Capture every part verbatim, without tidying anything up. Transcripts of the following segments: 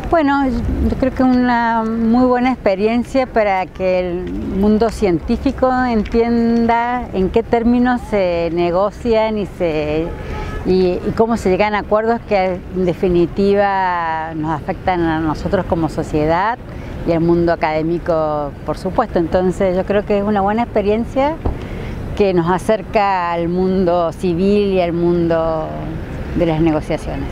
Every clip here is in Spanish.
Bueno, yo creo que es una muy buena experiencia para que el mundo científico entienda en qué términos se negocian y, se, y, y cómo se llegan a acuerdos que en definitiva nos afectan a nosotros como sociedad y al mundo académico, por supuesto. Entonces yo creo que es una buena experiencia que nos acerca al mundo civil y al mundo de las negociaciones.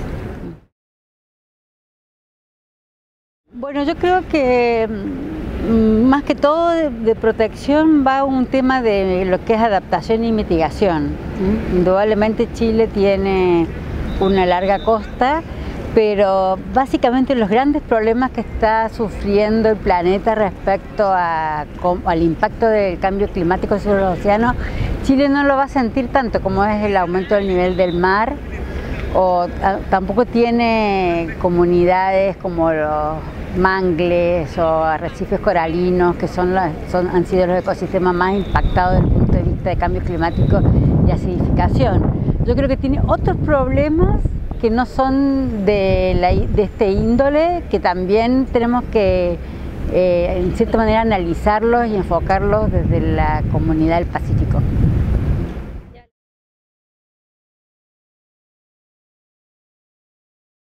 Bueno, yo creo que más que todo de, de protección va un tema de lo que es adaptación y mitigación. Indudablemente Chile tiene una larga costa, pero básicamente los grandes problemas que está sufriendo el planeta respecto a, al impacto del cambio climático sobre los océanos, Chile no lo va a sentir tanto como es el aumento del nivel del mar, o a, tampoco tiene comunidades como los mangles o arrecifes coralinos, que son, las, son han sido los ecosistemas más impactados desde el punto de vista de cambio climático y acidificación. Yo creo que tiene otros problemas que no son de, la, de este índole, que también tenemos que, eh, en cierta manera, analizarlos y enfocarlos desde la comunidad del Pacífico.